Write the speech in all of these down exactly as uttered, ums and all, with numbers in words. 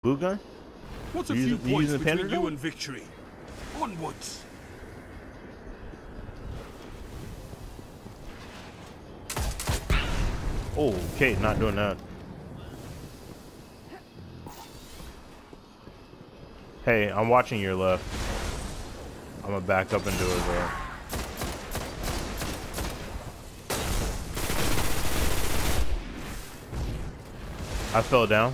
Blue gun? What's a You few using- you points using the between panda you gun? and victory? Onwards. Oh, okay, not doing that. Hey, I'm watching your left. I'm gonna back up and do it, bro. I fell down.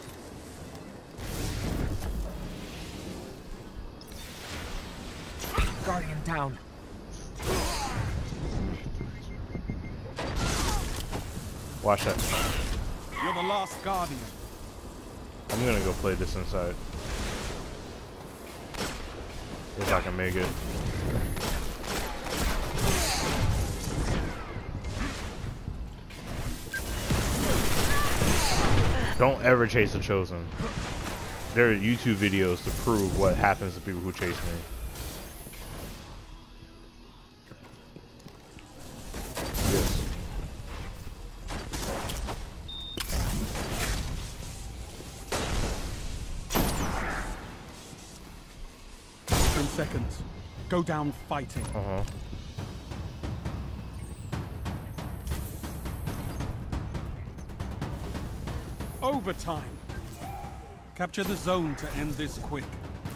Guardian down. Watch that. You're the last guardian. I'm gonna go play this inside. If I can make it. Don't ever chase the Chosen. There are YouTube videos to prove what happens to people who chase me. Yes. Ten seconds. Go down fighting. Uh-huh. Overtime. Capture the zone to end this quick.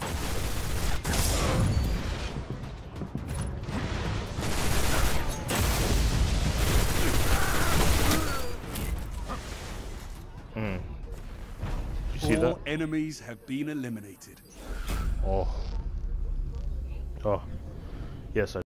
Mm. You see All that? enemies have been eliminated. Oh. Oh. Yes, I